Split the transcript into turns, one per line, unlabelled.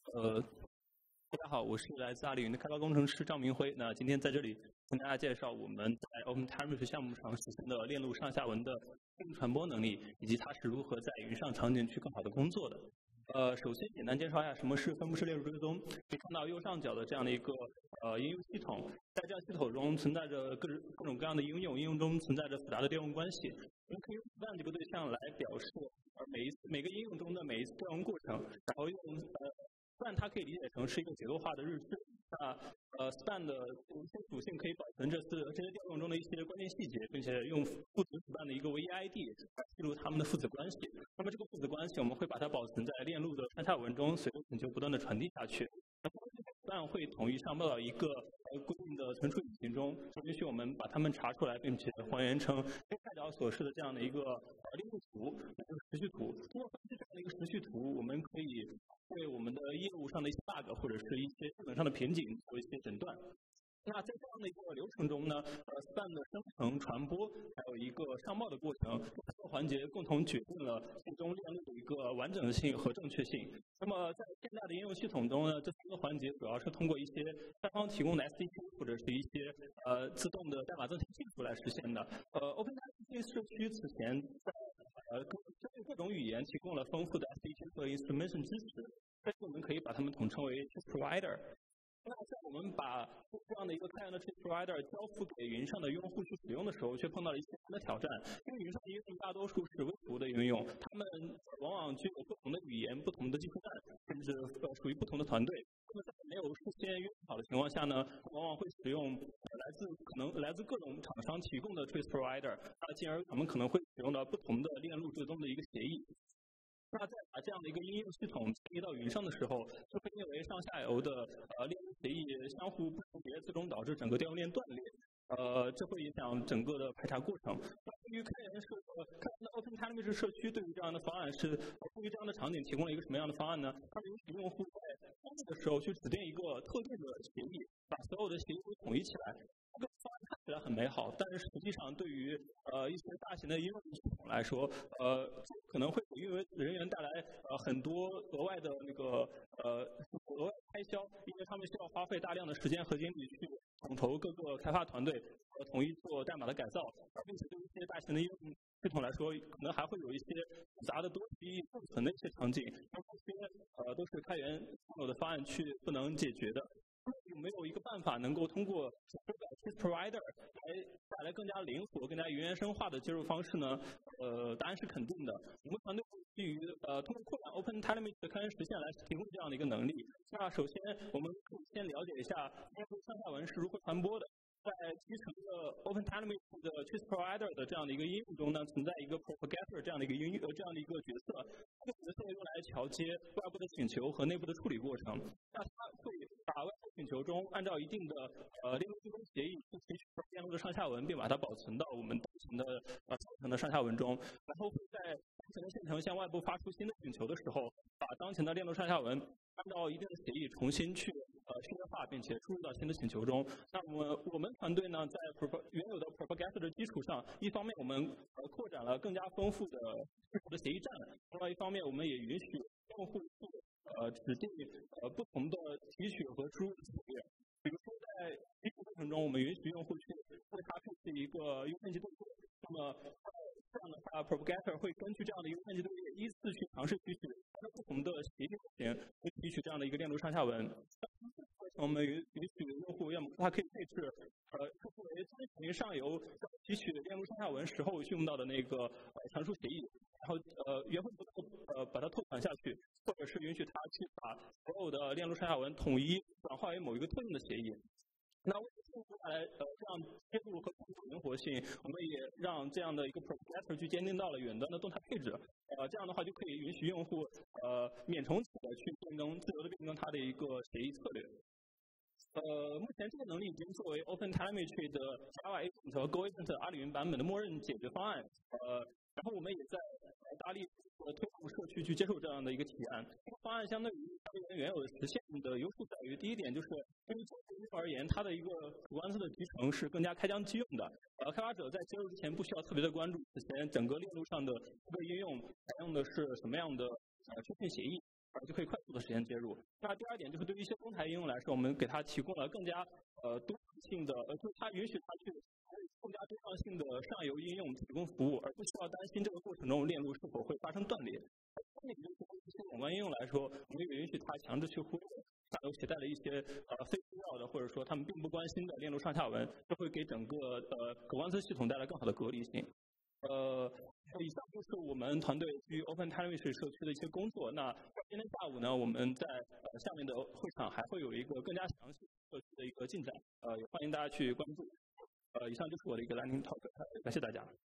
大家好，我是来自阿里云的开发工程师张明辉。那今天在这里跟大家介绍我们在 OpenTelemetry 项目上实现的链路上下文的应用传播能力，以及它是如何在云上场景去更好的工作的。首先简单介绍一下什么是分布式链路追踪。可以看到右上角的这样的一个应用系统，在这样系统中存在着各种各样的应用，应用中存在着复杂的电路关系。我们可以用 span 这个对象来表示每个应用中的每一次调用过程，然后用span 它可以理解成是一个结构化的日志。那span 的一些属性可以保存这些调用中的一些关键细节，并且用父子 span 的一个唯一 ID 来记录它们的父子关系。那么这个父子关系我们会把它保存在链路的上下文中，随着请求不断的传递下去。span 会统一上报到一个固定的存储引擎中，允许我们把它们查出来，并且还原成右下角所示的这样的一个链路图，也就是时序图。通过分析这样的一个时序图，我们可以对我们的业务上的一些 bug 或者是一些基本上的瓶颈做一些诊断。那在这样的一个流程中呢，span 的生成、传播，还有一个上报的过程，这个环节共同决定了最终链路的一个完整性和正确性。那么在现在的应用系统中呢，这三个环节主要是通过一些三方提供的 SDK 或者是一些自动的代码增强技术来实现的。OpenTelemetry 社区此前在针对各种语言提供了丰富的 SDK 和 instrumentation 支持，但是我们可以把它们统称为 Trace Provider。那在我们把这样的一个开源的 Trace Provider 交付给云上的用户去使用的时候，却碰到了一些新的挑战。因为云上的应用大多数是微服务的应用，它们往往具有不同的语言、不同的技术栈，甚至属于不同的团队。那么在没有事先约定好的情况下呢，往往会使用来自各种厂商提供的 Trace Provider， 进而我们可能会使用到不同的链路追踪的一个协议。那在把这样的一个应用系统迁移到云上的时候，就会因为上下游的链路协议相互不重叠，最终导致整个调用链断裂。这会影响整个的排查过程。对于开源的 OpenTelemetry 社区，对于这样的方案是对于这样的场景提供了一个什么样的方案呢？它允许用户在登录的时候去指定一个特定的协议，把所有的协议都统一起来。这个方案看起来很美好，但是实际上对于一些大型的应用系统来说，可能会给运维人员带来很多额外的额外开销，因为他们需要花费大量的时间和精力去统筹各个开发团队统一做代码的改造，并且对于一些大型的应用系统来说，可能还会有一些复杂的多机共存的一些场景，这些都是开源现有的方案去不能解决的。有没有一个办法能够通过Trace Provider 来带来更加灵活、更加云原生化的接入方式呢？答案是肯定的。我们团队基于通过扩展 OpenTelemetry 的开源实现来提供这样的一个能力。那首先我们可以先了解一下链路上下文是如何传播的。在集成的 OpenTelemetry 的 Trace Provider 的这样的一个应用中呢，存在一个 Propagator 这样的一个角色，这个角色用来桥接外部的请求和内部的处理过程。那它会把外部请求中按照一定的链路追踪协议去提取链路的上下文，并把它保存到我们当前的现成的上下文中，然后会在当前的线程向外部发出新的请求的时候，把当前的链路上下文按照一定的协议重新去序列化，并且输入到新的请求中。那我们团队呢，在原有的 Propagator 的基础上，一方面我们扩展了更加丰富的协议栈，另外一方面我们也允许用户去指定不同的提取和输入策略。比如说在提取过程中，我们允许用户去为它配置一个优先级队列。那么这样的话 ，Propagator 会根据这样的一个优先级队列，依次去尝试提取不同的协议类型，去提取这样的一个链路上下文。我们允许用户，要么它可以配置设置为遵循上游提取链路上下文时候用到的那个传输协议，然后原封不动把它拓展下去，或者是允许它去把所有的链路上下文统一转化为某一个特定的协议。那为了带来这样接入和控制灵活性，我们也让这样的一个 Propagator 去监听到了远端的动态配置。这样的话就可以允许用户免重启的去自由的变更它的一个协议策略。目前这个能力已经作为 OpenTelemetry 的 Java Agent 和 Go Agent 阿里云版本的默认解决方案。然后我们也在大力推动社区去接受这样的一个提案。这个方案相对于原有的实现的优势在于，第一点就是对于用户而言，它的一个主观侧的集成是更加开疆即用的。开发者在接入之前不需要特别的关注此前整个链路上的这个应用采用的是什么样的确信协议。 就可以快速的实现接入。那第二点就是对于一些中台应用来说，我们给它提供了更加多样性的，就是它允许它去更加多样性的上游应用提供服务，而不需要担心这个过程中链路是否会发生断裂。对于一些网关应用来说，我们也允许它强制去忽略下游携带的一些非必要的，或者说他们并不关心的链路上下文，这会给整个可观测系统带来更好的隔离性。以上就是我们团队基于 Open Telemetry 社区的一些工作。那今天下午呢，我们在下面的会场还会有一个更加详细社区的一个进展，也欢迎大家去关注。以上就是我的一个 landing talk，感谢大家。